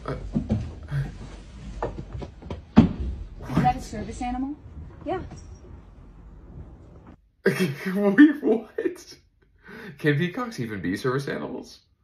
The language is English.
Is that a service animal? Yeah. Wait, what? Can peacocks even be service animals?